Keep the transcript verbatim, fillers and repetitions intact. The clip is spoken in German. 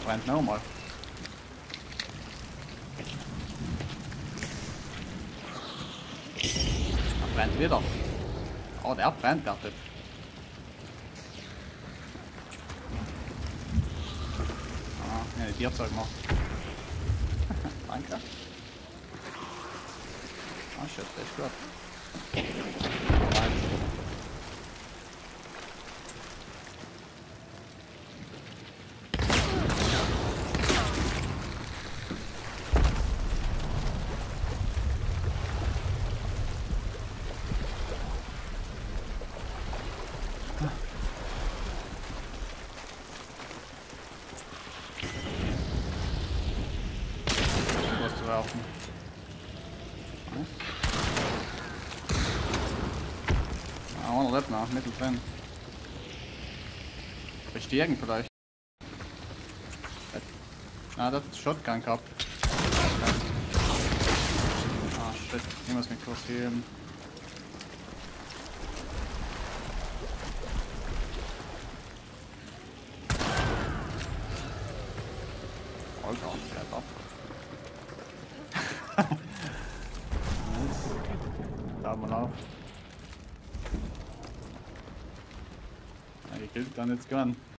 brennt nochmal. Er brennt wieder. Oh, der brennt, der Typ. Ah, ja, die Tierzeug gemacht. Danke. Ah, shit, das ist gut. Brennt. Werfen. Ah, ohne Redner, mittendrin. Bestärken vielleicht. Ah, das hat Shotgun gehabt. Ah, shit. Ich muss mich kurz heben. Alter, fährt ab. Da mal auf. Ja, die killt dann jetzt gern.